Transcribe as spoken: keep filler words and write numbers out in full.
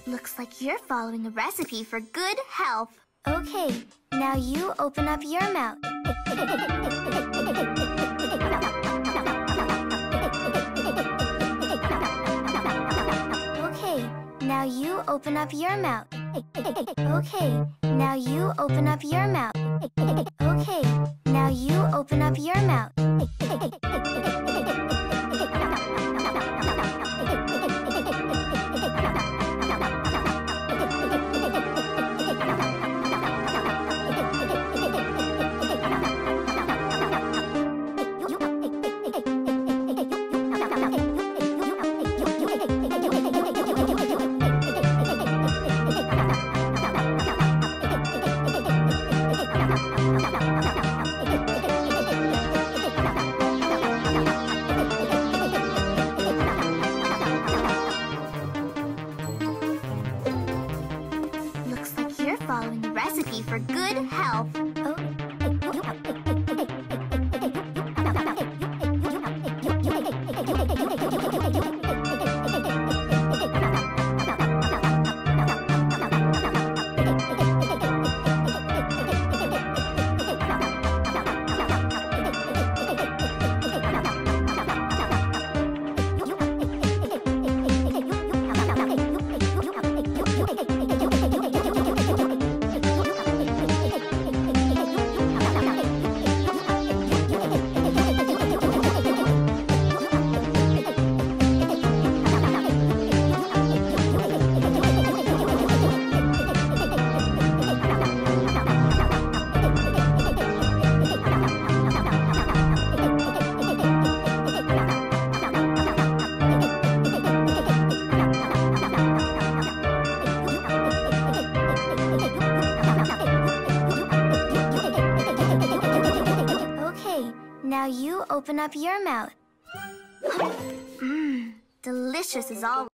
Looks like you're following a recipe for good health. Okay, now you open up your mouth. Okay, now you open up your mouth. Okay, now you open up your mouth. Okay, now you open up your mouth. Looks like you're following a recipe for good health. Oh. Now you open up your mouth. Mmm, delicious as always.